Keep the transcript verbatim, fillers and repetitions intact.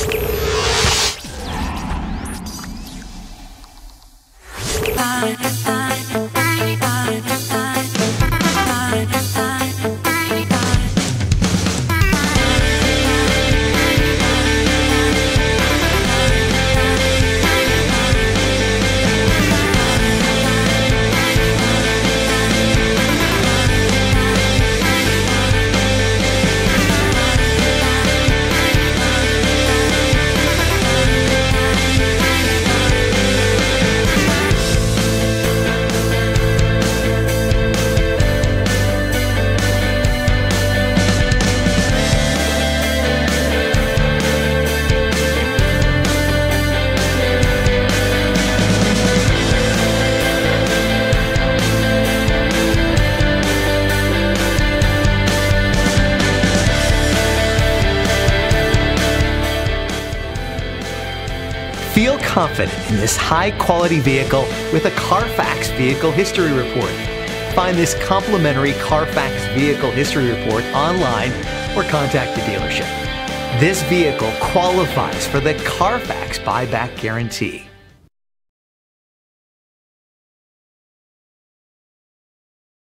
Feel confident in this high-quality vehicle with a Carfax Vehicle History Report. Find this complimentary Carfax Vehicle History Report online or contact the dealership. This vehicle qualifies for the Carfax Buyback Guarantee.